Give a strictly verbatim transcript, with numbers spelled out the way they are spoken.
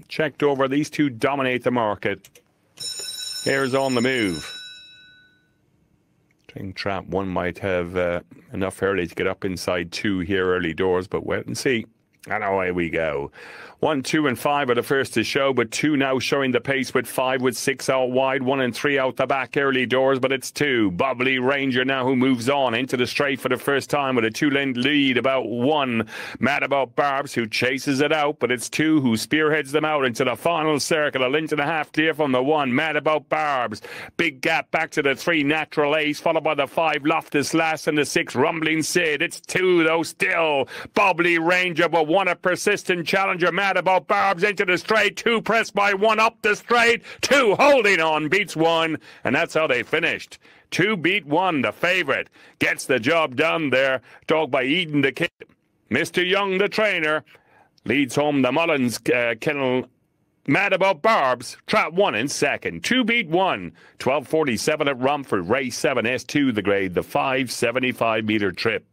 checked over. These two dominate the market. Here's On the Move. Train Trap one might have uh, enough early to get up inside two here early doors, but wait and see. And away we go. One, two, and five are the first to show, but two now showing the pace with five with six out wide, one and three out the back early doors, but it's two. Bubbly Ranger now who moves on into the straight for the first time with a two-length lead, about one. Mad About Barbs who chases it out, but it's two who spearheads them out into the final circle. A length and a half clear from the one. Mad About Barbs. Big gap back to the three, Natural Ace, followed by the five, Loftus Lass, and the six, Rumbling Sid. It's two though still. Bubbly Ranger, but one a persistent challenger. Mad About Barbs into the straight, two pressed by one up the straight, two holding on, beats one, and that's how they finished. Two beat one, the favourite gets the job done there. Dog by Eden the Kid. Mister Young the trainer leads home the Mullins uh, kennel. Mad About Barbs, trap one in second. Two beat one. twelve forty-seven at Romford. Race seven, S two the grade. The five seventy-five metre trip.